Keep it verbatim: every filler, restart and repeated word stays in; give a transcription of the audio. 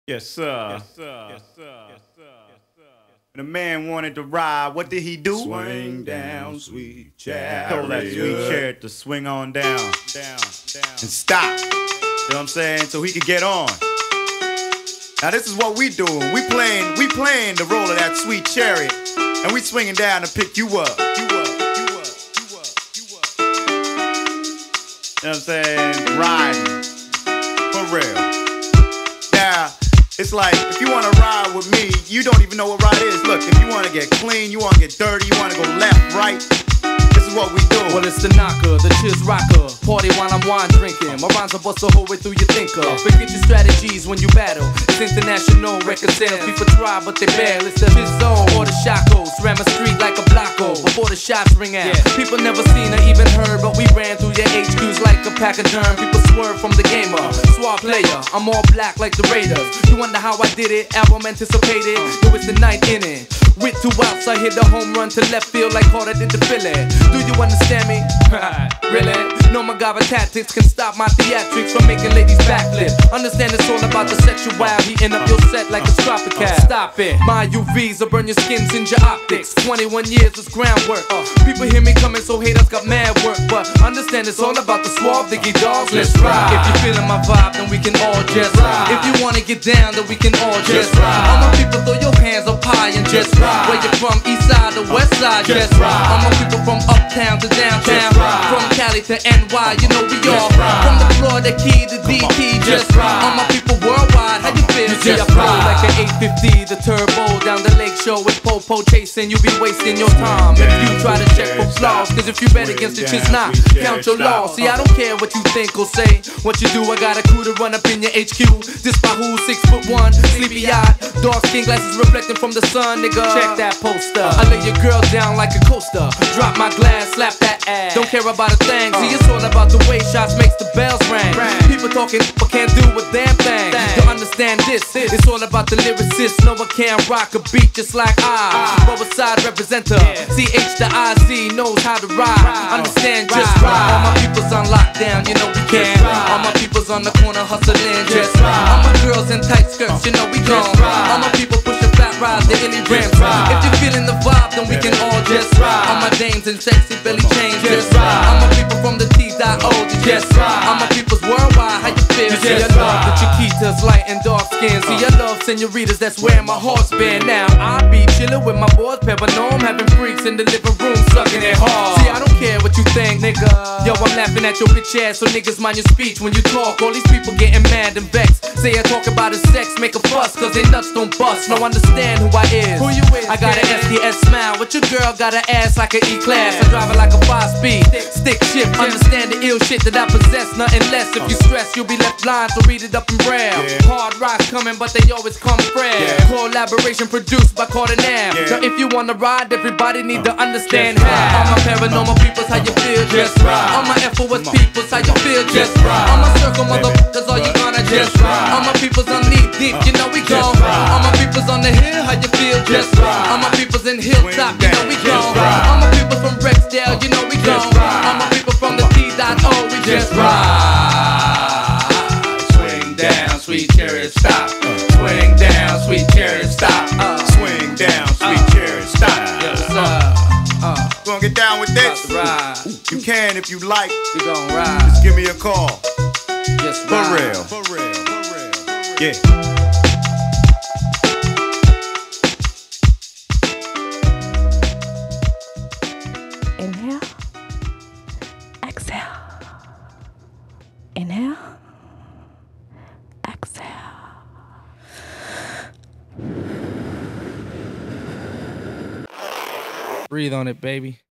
Yes, sir. Yes, sir. Yes, sir. Yes, sir. When a man wanted to ride, what did he do? Swing down, sweet chariot. Told that sweet chariot to swing on down, down, down, and stop. You know what I'm saying? So he could get on. Now this is what we doing. We playing, we playing the role of that sweet chariot, and we swinging down to pick you up. You up, you up, you up, you up. You know what I'm saying? Riding. For real. Now, it's like, if you want to ride with me, you don't even know what ride is. Look, if you want to get clean, you want to get dirty, you want to go left, right, this is what we do. Well, it's the knocker, the chiz rocker. Party while I'm wine drinking. My rhymes will bust the whole way through your thinker. Forget your strategies when you battle. It's international record sales. People try, but they bail. It's the chiz zone or the shacos. Ram a street like a blocko before the shots ring out. Yeah. People never seen or even heard, but we ran through your H Qs like a pack of germ. People swerve from the gamer. Swab player, I'm all black like the Raiders. You wonder how I did it? Album anticipated. Yo, it's the ninth inning. With two outs, I hit the home run to left field like Carter did the Philly. Do you understand me? Really? No MacGyver tactics can stop my theatrics from making ladies backflip. Understand it's all about the sexual. Heating up your set like a tropical. Stop it. My U Vs will burn your skins in your optics. twenty-one years was groundwork. People hear me coming, so haters got mad work. But understand it's all about the suave diggy dogs. Let's ride. If you're feeling my vibe, then we can all just ride. If you wanna get down, then we can all just ride. All my people, throw your hands up high and just ride. Where you from, east side or west side, just ride. All my people from uptown to downtown, from Cali to N Y, you know we all from the Florida Key to D T, just ride. All my people worldwide, how you feel? You just ride. Like an eight fifty, the turbo down the lake show with Popo chasing, you be wasting your time if you try to check for flaws. Cause if you bet against the chiz not, count your loss. See, I don't care what you think or say, what you do, I got a crew to run up in your H Q. This by who, six foot one, sleepy eyed, dark skin glasses reflecting from the sun, nigga. Check that poster. I lay your girl down like a coaster. Drop my glass, slap that ass. Don't care about a thing. See, it's all about the way shots makes the bells ring. People talking but can't do a damn thing. You understand this? It's all about the lyricist. No one can rock a beat just like I. Both side representer. C H the I Z knows how to ride. Understand, just ride. All my people's on lockdown, you know we can. All my people's on the corner hustling, just ride. All my girls in tight skirts, you know we gone. All my people pushing fat rides, the illy rims. If you're feeling the vibe, then we can all just ride. All my dames in sexy belly chains, just ride. All my people from the T O, just ride. All my people's worldwide, how you feel? See, I love the Chiquitas, light and dark skin. See, I love senoritas, that's where my heart's been. Now I be chillin' with my boys, Pepper. No, I'm having freaks in the living room, sucking it hard. See, I don't care what you think, nigga. Yo, I'm laughing at your bitch ass, so niggas mind your speech when you talk. All these people getting mad and vexed. Say I talk about his sex, make a fuss, cause they nuts don't bust. No understand who I is. Who you is? I got an S T S smile, but your girl got an ass like an E-class. I drive it like a five speed, stick shift. Understand the ill shit that I possess, nothing less. If you stress, you'll be left blind, so read it up in braille. Hard rocks coming, but they always come frail. Collaboration produced by Kardinal. Now if you wanna ride, everybody need to understand how. All my paranormal peoples, how you feel? Just ride. All my F O S peoples, how you feel? Just ride. All my circle motherfuckers, all you gonna just ride. All my peoples on knee deep, you know we gone. All my peoples on the hill, how you feel? Just ride. All my peoples in Hilltop, you know we gone. All my people from Rexdale, you know we gone. All my people from the T O, we just ride. Swing down, sweet chariot, stop. Swing down, sweet chariot, stop. Swing down, sweet chariot, stop. Yes, sir. Uh, Gonna get down with this? ride. You can if you like. We gon' ride. Just give me a call. Just For ride. real. For real. For real. Yeah. Inhale, exhale. Inhale, exhale. Breathe on it, baby.